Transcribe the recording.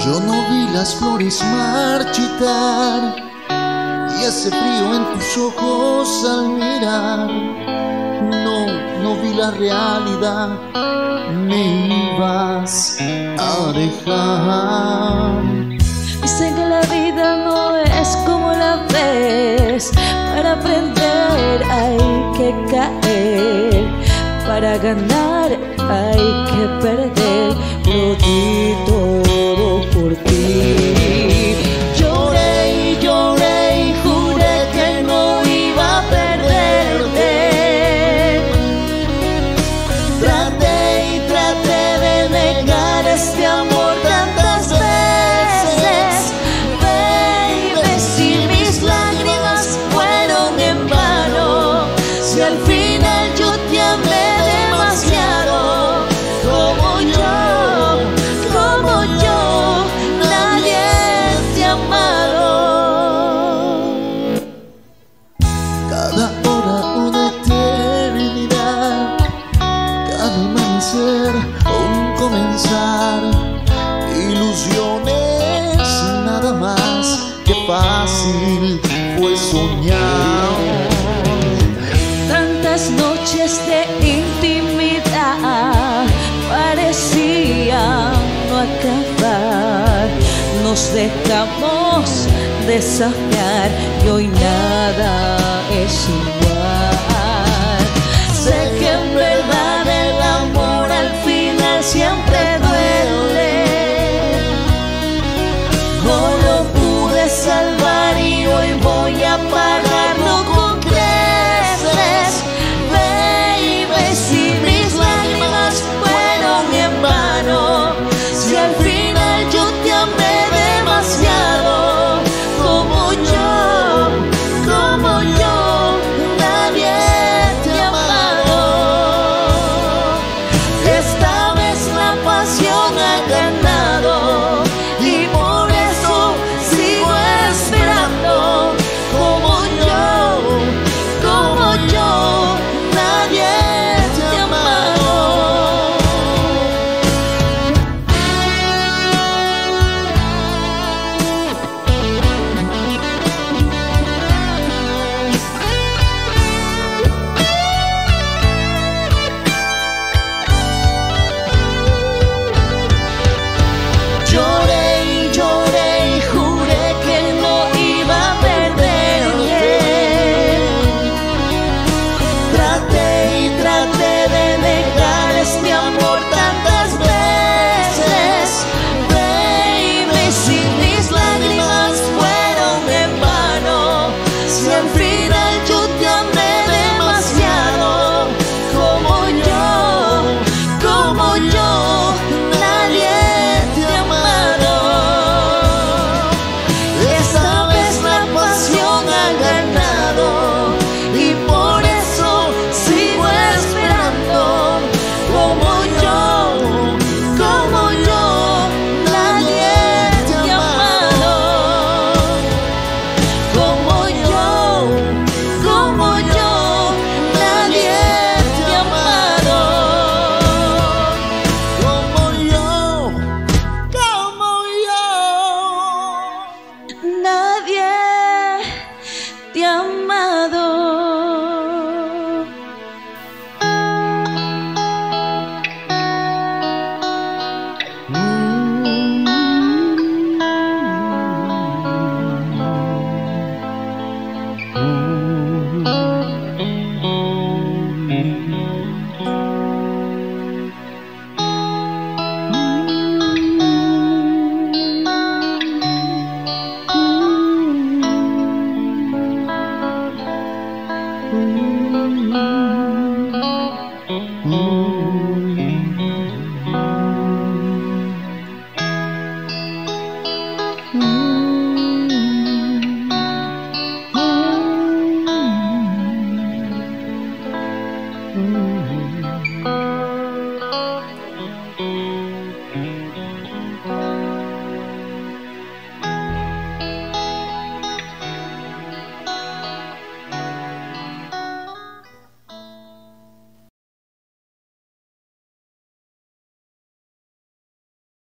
Yo no vi las flores marchitar y ese frío en tus ojos al mirar. No vi la realidad, me ibas a dejar. Dicen que la vida no es como la ves. Para aprender hay que caer, para ganar hay que perder. Lo di todo por ti. Lloré y lloré y juré que no iba a perderte. Traté y traté de negar este amor tantas veces. Baby, si mis lágrimas fueron en vano, si al final yo te amé demasiado, como yo, nadie te ha amado. Cada hora una eternidad, cada amanecer un comenzar. Ilusiones nada más, que fácil fue soñar. Tantas noches de intimidad parecían no acabar. Nos dejamos desafiar y hoy nada es igual. Sé que en verdad el amor al final siempre